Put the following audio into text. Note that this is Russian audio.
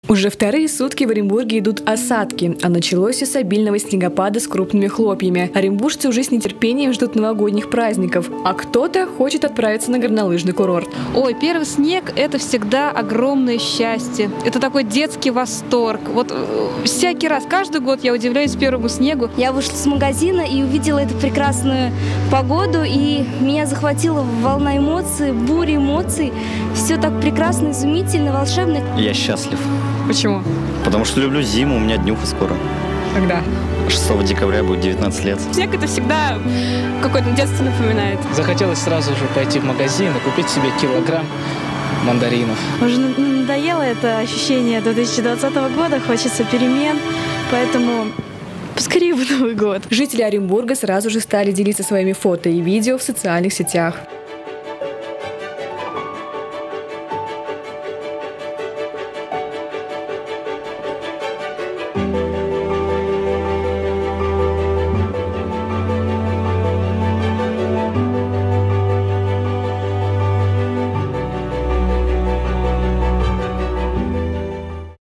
Уже вторые сутки в Оренбурге идут осадки, а началось все с обильного снегопада с крупными хлопьями. Оренбуржцы уже с нетерпением ждут новогодних праздников, а кто-то хочет отправиться на горнолыжный курорт. Ой, первый снег – это всегда огромное счастье. Это такой детский восторг. Вот всякий раз, каждый год я удивляюсь первому снегу. Я вышла с магазина и увидела эту прекрасную погоду, и меня захватила волна эмоций, буря эмоций. Все так прекрасно, изумительно, волшебно. Я счастлив. Почему? Потому что люблю зиму, у меня днюха скоро. Когда? 6 декабря будет 19 лет. Снег – это всегда какое-то детство напоминает. Захотелось сразу же пойти в магазин и купить себе килограмм мандаринов. Уже надоело это ощущение 2020 года, хочется перемен, поэтому поскорее бы Новый год. Жители Оренбурга сразу же стали делиться своими фото и видео в социальных сетях. Thank you.